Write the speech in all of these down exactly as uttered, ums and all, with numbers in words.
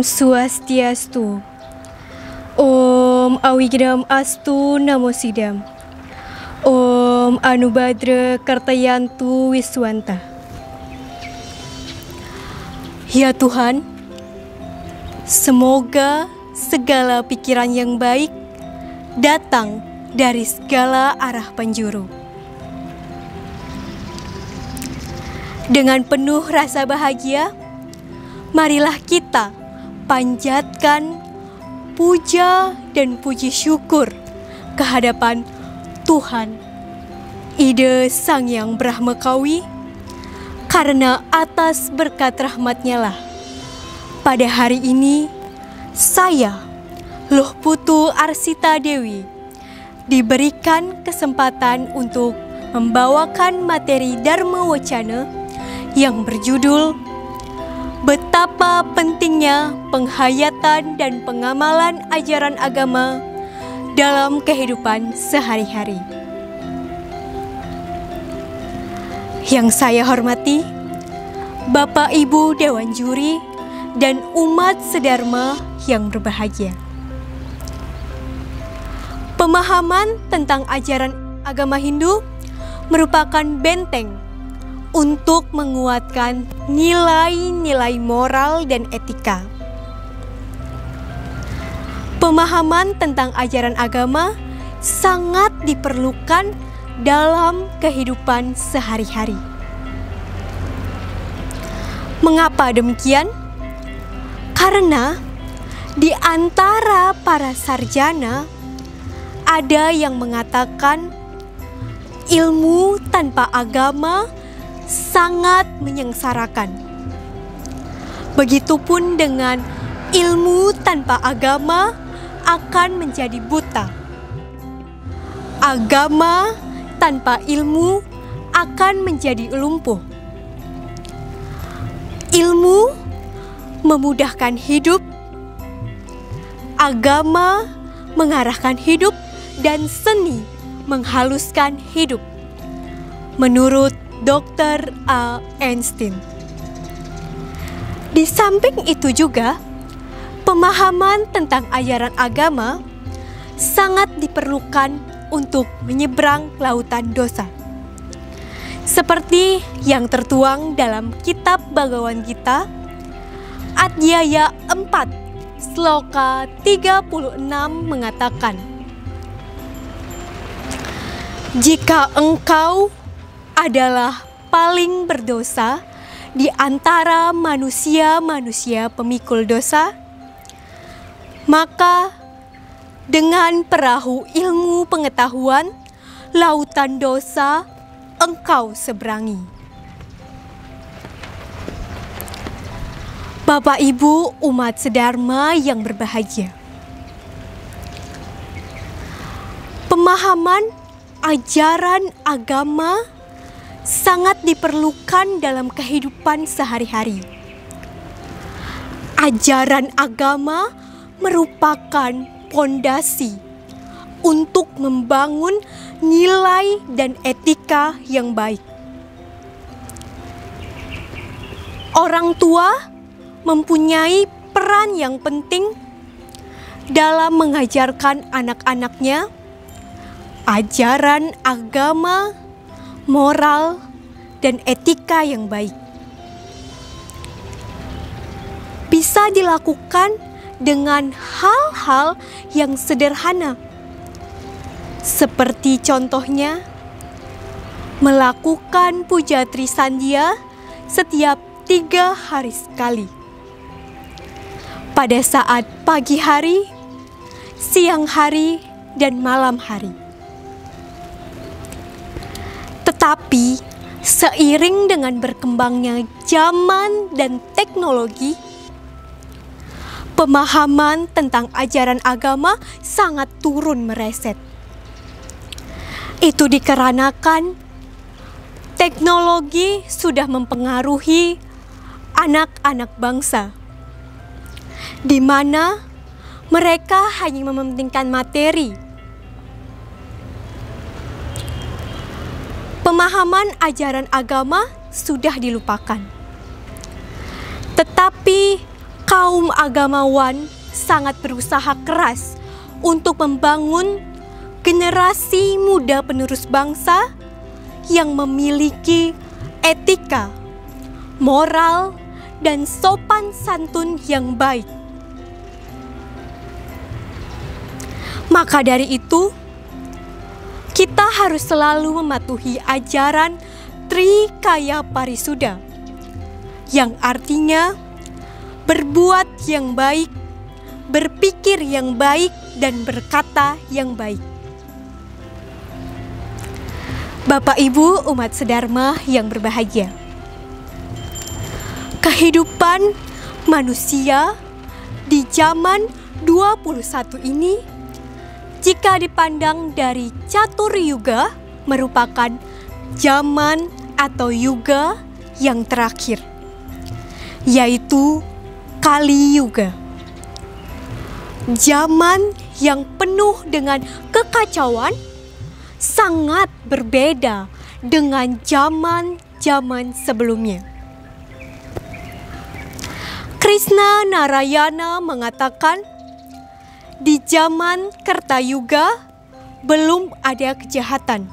Swastiastu. Om Awigedam Astu Namo Sidam. Om Anubhadra Kartayantu Wiswanta. Ya Tuhan, semoga segala pikiran yang baik datang dari segala arah penjuru. Dengan penuh rasa bahagia, marilah kita panjatkan puja dan puji syukur kehadapan Tuhan Ida Sang Yang Brahmakawi, karena atas berkat rahmat-Nya lah pada hari ini saya, Luh Putu Arsita Dewi, diberikan kesempatan untuk membawakan materi Dharma Wacana yang berjudul Betapa Pentingnya Penghayatan dan Pengamalan Ajaran Agama dalam Kehidupan Sehari-hari. Yang saya hormati Bapak Ibu Dewan Juri dan umat sedharma yang berbahagia. Pemahaman tentang ajaran agama Hindu merupakan benteng untuk menguatkan nilai-nilai moral dan etika. Pemahaman tentang ajaran agama sangat diperlukan dalam kehidupan sehari-hari. Mengapa demikian? Karena di antara para sarjana ada yang mengatakan ilmu tanpa agama sangat menyengsarakan. Begitupun dengan ilmu tanpa agama akan menjadi buta. Agama tanpa ilmu akan menjadi lumpuh. Ilmu memudahkan hidup, agama mengarahkan hidup, dan seni menghaluskan hidup. Menurut dokter A. Einstein. Di samping itu juga, pemahaman tentang ajaran agama sangat diperlukan untuk menyeberang lautan dosa. Seperti yang tertuang dalam kitab Bhagavad Gita, Adhyaya empat, Sloka tiga puluh enam mengatakan, jika engkau adalah paling berdosa di antara manusia-manusia pemikul dosa, maka dengan perahu ilmu pengetahuan, lautan dosa engkau seberangi. Bapak Ibu umat sedharma yang berbahagia, pemahaman ajaran agama sangat diperlukan dalam kehidupan sehari-hari. Ajaran agama merupakan pondasi untuk membangun nilai dan etika yang baik. Orang tua mempunyai peran yang penting dalam mengajarkan anak-anaknya ajaran agama, moral, dan etika yang baik. Bisa dilakukan dengan hal-hal yang sederhana, seperti contohnya melakukan puja Trisandia setiap tiga hari sekali, pada saat pagi hari, siang hari, dan malam hari. Tetapi seiring dengan berkembangnya zaman dan teknologi, pemahaman tentang ajaran agama sangat turun mereset. Itu dikarenakan teknologi sudah mempengaruhi anak-anak bangsa, di mana mereka hanya mementingkan materi. Pemahaman ajaran agama sudah dilupakan. Tetapi kaum agamawan sangat berusaha keras untuk membangun generasi muda penerus bangsa yang memiliki etika, moral, dan sopan santun yang baik. Maka dari itu, kita harus selalu mematuhi ajaran Trikaya Parisuda, yang artinya berbuat yang baik, berpikir yang baik, dan berkata yang baik. Bapak Ibu umat sedharma yang berbahagia, kehidupan manusia di zaman dua puluh satu ini, jika dipandang dari catur yuga, merupakan zaman atau yuga yang terakhir, yaitu Kali Yuga. Zaman yang penuh dengan kekacauan, sangat berbeda dengan zaman-zaman sebelumnya. Krishna Narayana mengatakan, di zaman Kertayuga belum ada kejahatan.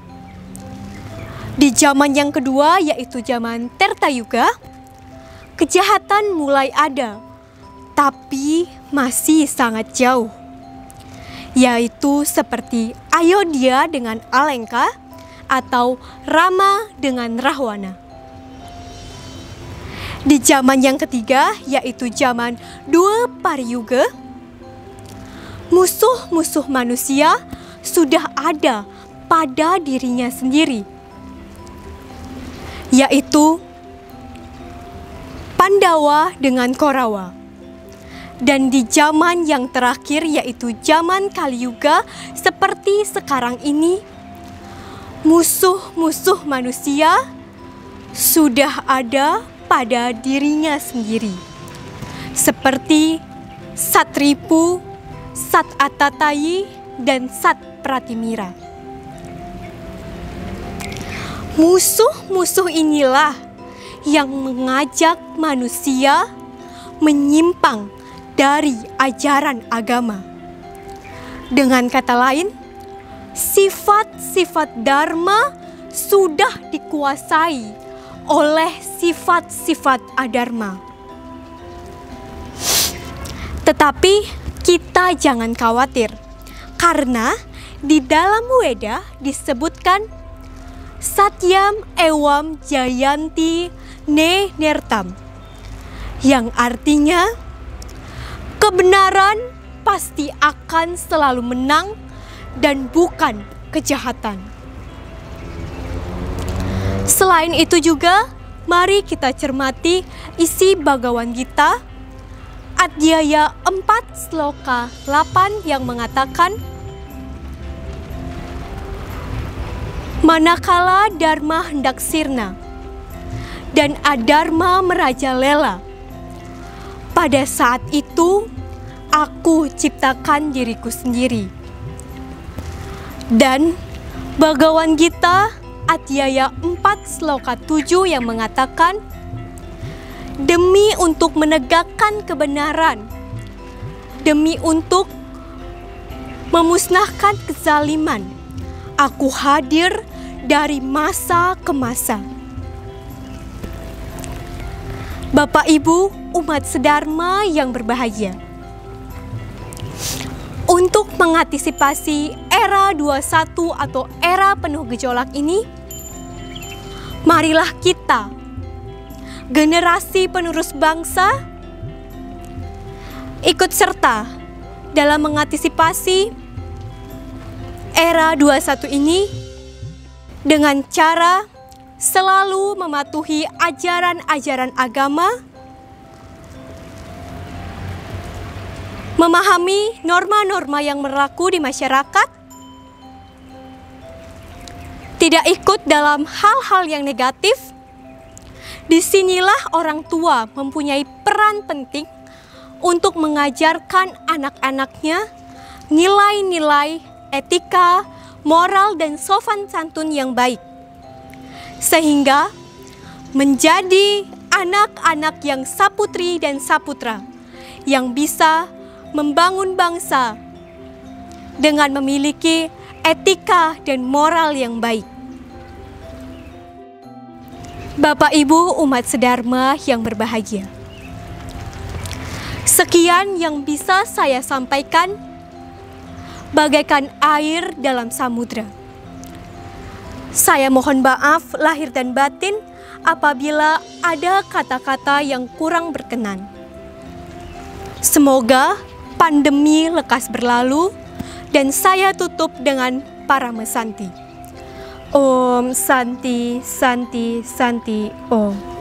Di zaman yang kedua, yaitu zaman Tertayuga, kejahatan mulai ada, tapi masih sangat jauh, yaitu seperti Ayodhya dengan Alenka atau Rama dengan Rahwana. Di zaman yang ketiga, yaitu zaman Dwaparayuga, musuh-musuh manusia sudah ada pada dirinya sendiri, yaitu Pandawa dengan Korawa. Dan di zaman yang terakhir, yaitu zaman Kali Yuga seperti sekarang ini, musuh-musuh manusia sudah ada pada dirinya sendiri, seperti Satripu, Sat Atatayi, dan Sat Pratimira. Musuh-musuh inilah yang mengajak manusia menyimpang dari ajaran agama. Dengan kata lain, sifat-sifat dharma sudah dikuasai oleh sifat-sifat adharma. Tetapi kita jangan khawatir, karena di dalam Weda disebutkan Satyam Ewam Jayanti Ne Nertam, yang artinya kebenaran pasti akan selalu menang dan bukan kejahatan. Selain itu juga, mari kita cermati isi Bhagavad Gita Adhyaya empat Sloka delapan yang mengatakan, manakala dharma hendak sirna dan adharma merajalela, pada saat itu aku ciptakan diriku sendiri. Dan Bhagavad Gita Adhyaya empat Sloka tujuh yang mengatakan, demi untuk menegakkan kebenaran, demi untuk memusnahkan kezaliman, aku hadir dari masa ke masa. Bapak Ibu umat sedharma yang berbahagia, untuk mengantisipasi era dua puluh satu atau era penuh gejolak ini, marilah kita, generasi penerus bangsa, ikut serta dalam mengantisipasi era dua puluh satu ini dengan cara selalu mematuhi ajaran-ajaran agama, memahami norma-norma yang berlaku di masyarakat, tidak ikut dalam hal-hal yang negatif. Disinilah orang tua mempunyai peran penting untuk mengajarkan anak-anaknya nilai-nilai etika, moral, dan sopan santun yang baik, sehingga menjadi anak-anak yang saputri dan saputra yang bisa membangun bangsa dengan memiliki etika dan moral yang baik. Bapak Ibu umat sedharma yang berbahagia, sekian yang bisa saya sampaikan bagaikan air dalam samudra. Saya mohon maaf lahir dan batin apabila ada kata-kata yang kurang berkenan. Semoga pandemi lekas berlalu dan saya tutup dengan Paramasanti. Om Santi Santi Santi Om.